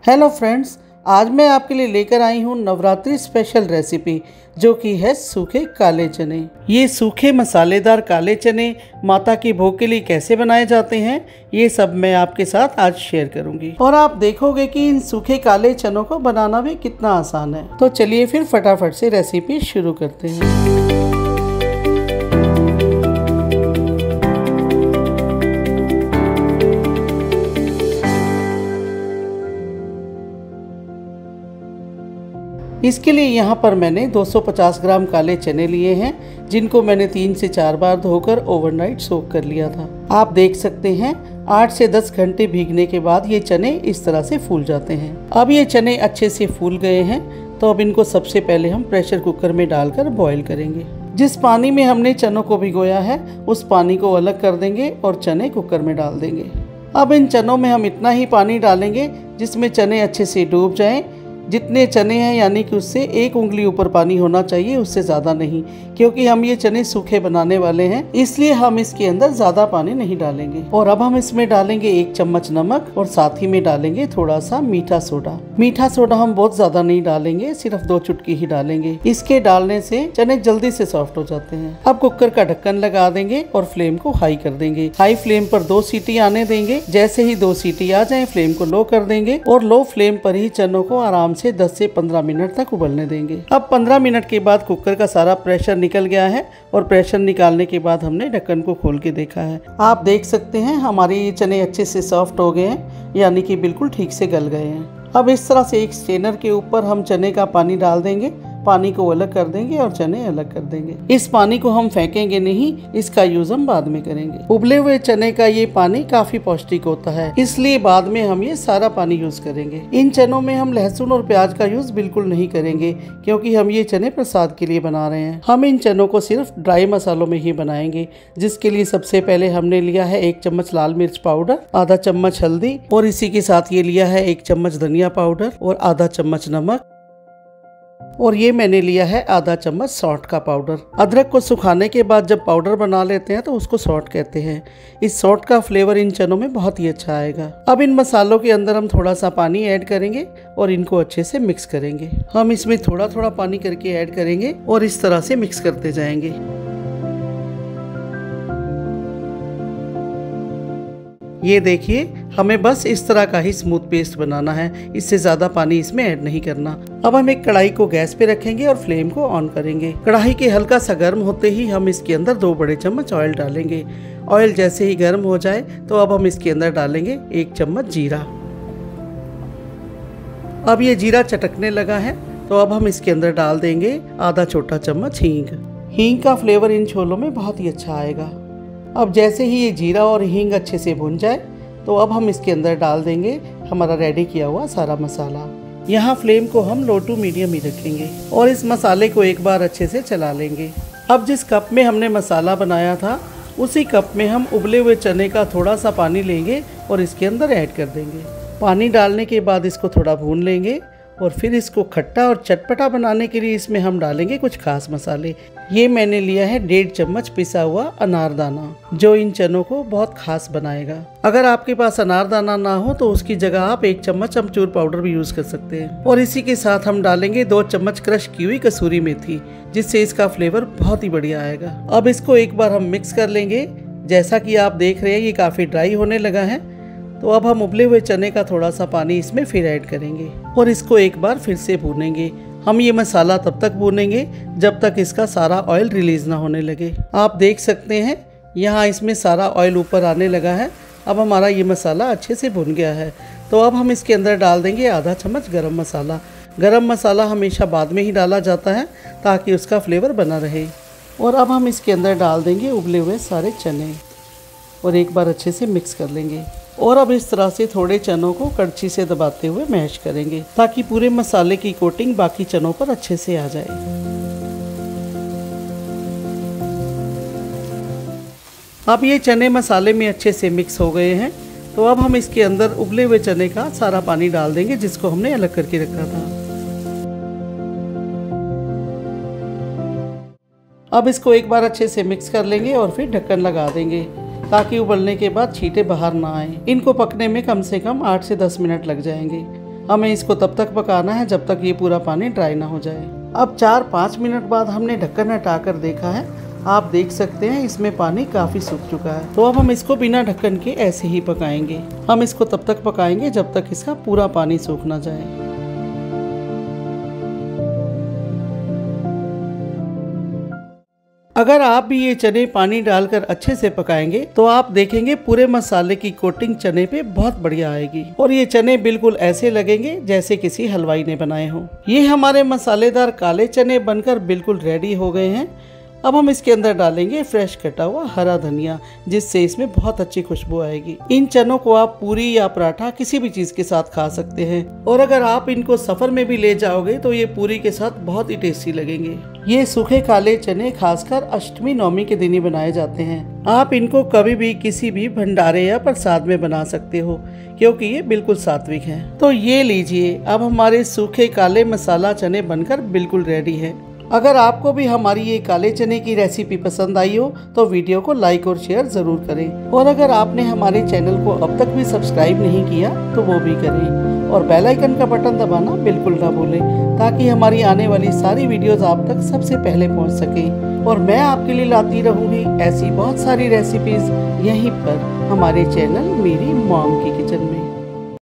Hello friends, आज मैं आपके लिए लेकर आई हूँ नवरात्रि स्पेशल रेसिपी जो कि है सूखे काले चने। ये सूखे मसालेदार काले चने माता की भोग के लिए कैसे बनाए जाते हैं ये सब मैं आपके साथ आज शेयर करूंगी और आप देखोगे कि इन सूखे काले चनों को बनाना भी कितना आसान है। तो चलिए फिर फटाफट से रेसिपी शुरू करते हैं। इसके लिए यहाँ पर मैंने 250 ग्राम काले चने लिए हैं जिनको मैंने 3 से 4 बार धोकर ओवरनाइट सोक कर लिया था। आप देख सकते हैं 8 से 10 घंटे भीगने के बाद ये चने इस तरह से फूल जाते हैं। अब ये चने अच्छे से फूल गए हैं तो अब इनको सबसे पहले हम प्रेशर कुकर में डालकर बॉईल करेंगे। जिस पानी में हमने चनों को भिगोया है उस पानी को अलग कर देंगे और चने कुकर में डाल देंगे। अब इन चनों में हम इतना ही पानी डालेंगे जिसमें चने अच्छे से डूब जाएं। जितने चने हैं यानी कि उससे 1 उंगली ऊपर पानी होना चाहिए, उससे ज़्यादा नहीं, क्योंकि हम ये चने सूखे बनाने वाले हैं इसलिए हम इसके अंदर ज़्यादा पानी नहीं डालेंगे। और अब हम इसमें डालेंगे 1 चम्मच नमक और साथ ही में डालेंगे थोड़ा सा मीठा सोडा। मीठा सोडा हम बहुत ज़्यादा नहीं डालेंगे, सिर्फ 2 चुटकी ही डालेंगे। इसके डालने से चने जल्दी से सॉफ्ट हो जाते हैं। अब कुकर का ढक्कन लगा देंगे और फ्लेम को हाई कर देंगे। हाई फ्लेम पर 2 सीटी आने देंगे। जैसे ही 2 सीटी आ जाए फ्लेम को लो कर देंगे और लो फ्लेम पर ही चनों को आराम से 10 से 15 मिनट तक उबलने देंगे। अब 15 मिनट के बाद कुकर का सारा प्रेशर निकल गया है और प्रेशर निकालने के बाद हमने ढक्कन को खोल के देखा है। आप देख सकते हैं हमारे ये चने अच्छे से सॉफ्ट हो गए हैं, यानी कि बिल्कुल ठीक से गल गए हैं। अब इस तरह से एक स्ट्रेनर के ऊपर हम चने का पानी डाल देंगे, पानी को अलग कर देंगे और चने अलग कर देंगे। इस पानी को हम फेंकेंगे नहीं, इसका यूज हम बाद में करेंगे। उबले हुए चने का ये पानी काफी पौष्टिक होता है, इसलिए बाद में हम ये सारा पानी यूज करेंगे। इन चनों में हम लहसुन और प्याज का यूज बिल्कुल नहीं करेंगे क्योंकि हम ये चने प्रसाद के लिए बना रहे हैं। हम इन चनों को सिर्फ ड्राई मसालों में ही बनाएंगे, जिसके लिए सबसे पहले हमने लिया है 1 चम्मच लाल मिर्च पाउडर, आधा चम्मच हल्दी और इसी के साथ ये लिया है 1 चम्मच धनिया पाउडर और आधा चम्मच नमक और ये मैंने लिया है आधा चम्मच सॉल्ट का पाउडर। अदरक को सुखाने के बाद जब पाउडर बना लेते हैं तो उसको सॉल्ट कहते हैं। इस सॉल्ट का फ्लेवर इन चनों में बहुत ही अच्छा आएगा। अब इन मसालों के अंदर हम थोड़ा सा पानी ऐड करेंगे और इनको अच्छे से मिक्स करेंगे। हम इसमें थोड़ा थोड़ा पानी करके ऐड करेंगे और इस तरह से मिक्स करते जाएंगे। ये देखिए, हमें बस इस तरह का ही स्मूथ पेस्ट बनाना है, इससे ज़्यादा पानी इसमें ऐड नहीं करना। अब हम एक कढ़ाई को गैस पे रखेंगे और फ्लेम को ऑन करेंगे। कढ़ाई के हल्का सा गर्म होते ही हम इसके अंदर 2 बड़े चम्मच ऑयल डालेंगे। ऑयल जैसे ही गर्म हो जाए तो अब हम इसके अंदर डालेंगे 1 चम्मच जीरा। अब ये जीरा चटकने लगा है तो अब हम इसके अंदर डाल देंगे आधा छोटा चम्मच हींग। हींग का फ्लेवर इन छोलों में बहुत ही अच्छा आएगा। अब जैसे ही ये जीरा और हींग अच्छे से भुन जाए तो अब हम इसके अंदर डाल देंगे हमारा रेडी किया हुआ सारा मसाला। यहाँ फ्लेम को हम लो टू मीडियम ही रखेंगे और इस मसाले को एक बार अच्छे से चला लेंगे। अब जिस कप में हमने मसाला बनाया था उसी कप में हम उबले हुए चने का थोड़ा सा पानी लेंगे और इसके अंदर ऐड कर देंगे। पानी डालने के बाद इसको थोड़ा भून लेंगे और फिर इसको खट्टा और चटपटा बनाने के लिए इसमें हम डालेंगे कुछ खास मसाले। ये मैंने लिया है 1.5 चम्मच पिसा हुआ अनारदाना, जो इन चनों को बहुत खास बनाएगा। अगर आपके पास अनारदाना ना हो तो उसकी जगह आप 1 चम्मच अमचूर पाउडर भी यूज कर सकते हैं। और इसी के साथ हम डालेंगे 2 चम्मच क्रश की हुई कसूरी मेथी, जिससे इसका फ्लेवर बहुत ही बढ़िया आएगा। अब इसको एक बार हम मिक्स कर लेंगे। जैसा कि आप देख रहे हैं ये काफी ड्राई होने लगा है, तो अब हम उबले हुए चने का थोड़ा सा पानी इसमें फिर ऐड करेंगे और इसको एक बार फिर से भूनेंगे। हम ये मसाला तब तक भूनेंगे जब तक इसका सारा ऑयल रिलीज ना होने लगे। आप देख सकते हैं यहाँ इसमें सारा ऑयल ऊपर आने लगा है। अब हमारा ये मसाला अच्छे से भुन गया है तो अब हम इसके अंदर डाल देंगे आधा चम्मच गरम मसाला। गरम मसाला हमेशा बाद में ही डाला जाता है ताकि उसका फ्लेवर बना रहे। और अब हम इसके अंदर डाल देंगे उबले हुए सारे चने और एक बार अच्छे से मिक्स कर लेंगे। और अब इस तरह से थोड़े चनों को कड़छी से दबाते हुए मैश करेंगे ताकि पूरे मसाले की कोटिंग बाकी चनों पर अच्छे से आ जाए। अब ये चने मसाले में अच्छे से मिक्स हो गए हैं तो अब हम इसके अंदर उबले हुए चने का सारा पानी डाल देंगे जिसको हमने अलग करके रखा था। अब इसको एक बार अच्छे से मिक्स कर लेंगे और फिर ढक्कन लगा देंगे ताकि उबलने के बाद छींटे बाहर ना आए। इनको पकने में कम से कम 8 से 10 मिनट लग जाएंगे। हमें इसको तब तक पकाना है जब तक ये पूरा पानी ड्राई ना हो जाए। अब 4-5 मिनट बाद हमने ढक्कन हटाकर देखा है, आप देख सकते हैं इसमें पानी काफ़ी सूख चुका है। तो अब हम इसको बिना ढक्कन के ऐसे ही पकाएंगे। हम इसको तब तक पकाएंगे जब तक इसका पूरा पानी सूख ना जाए। अगर आप भी ये चने पानी डालकर अच्छे से पकाएंगे तो आप देखेंगे पूरे मसाले की कोटिंग चने पे बहुत बढ़िया आएगी और ये चने बिल्कुल ऐसे लगेंगे जैसे किसी हलवाई ने बनाए हों। ये हमारे मसालेदार काले चने बनकर बिल्कुल रेडी हो गए हैं। अब हम इसके अंदर डालेंगे फ्रेश कटा हुआ हरा धनिया, जिससे इसमें बहुत अच्छी खुशबू आएगी। इन चनों को आप पूरी या पराठा किसी भी चीज के साथ खा सकते हैं और अगर आप इनको सफर में भी ले जाओगे तो ये पूरी के साथ बहुत ही टेस्टी लगेंगे। ये सूखे काले चने खासकर अष्टमी नवमी के दिन ही बनाए जाते हैं। आप इनको कभी भी किसी भी भंडारे या प्रसाद में बना सकते हो क्योंकि ये बिल्कुल सात्विक हैं। तो ये लीजिए, अब हमारे सूखे काले मसाला चने बनकर बिल्कुल रेडी है। अगर आपको भी हमारी ये काले चने की रेसिपी पसंद आई हो तो वीडियो को लाइक और शेयर जरूर करें और अगर आपने हमारे चैनल को अब तक भी सब्सक्राइब नहीं किया तो वो भी करें और बेल आइकन का बटन दबाना बिल्कुल ना भूलें ताकि हमारी आने वाली सारी वीडियोस आप तक सबसे पहले पहुंच सकें। और मैं आपके लिए लाती रहूंगी ऐसी बहुत सारी रेसिपीज यहीं पर हमारे चैनल मेरी मॉम की किचन में।